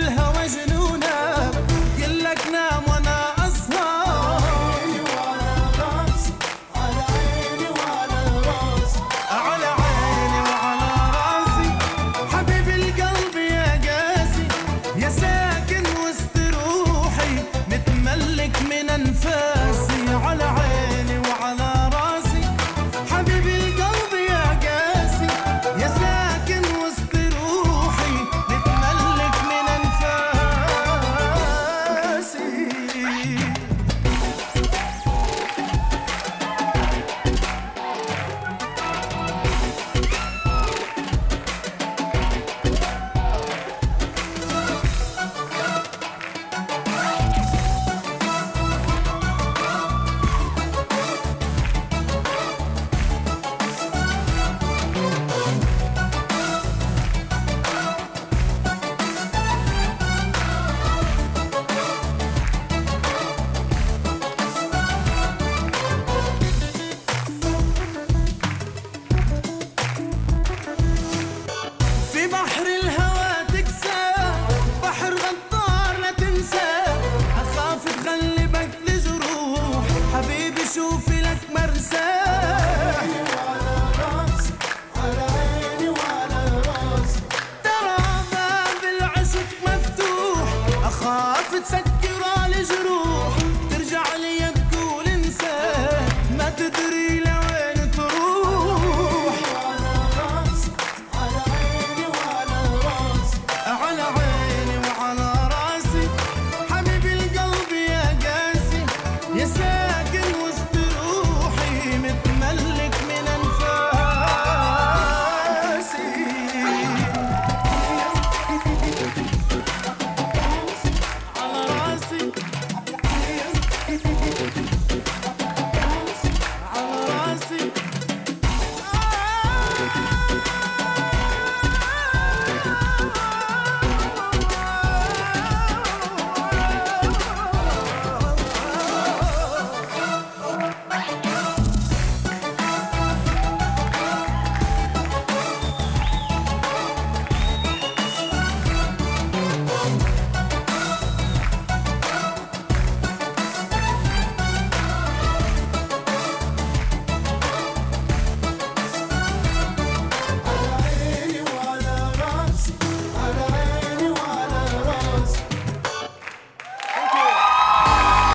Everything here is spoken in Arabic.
الهوى جنونة، قلك نام وانا اسهر. على عيني وعلى راسي، على عيني وعلى راسي، حبيب القلب يا قاسي، يا ساكن وسط روحي، متملك من انفاسي. على عيني وعلى راسي، حبيب القلب يا قاسي، يا ساكن وسط روحي، متملك من انفاسي. في بحر الهوى تكسى، بحر غدار لا تنسى، أخاف تغلبك لجروح، حبيبي شوفي لك مرساه. على راسي، على عيني وعلى راسي، ترى باب العشق مفتوح، أخاف تسكر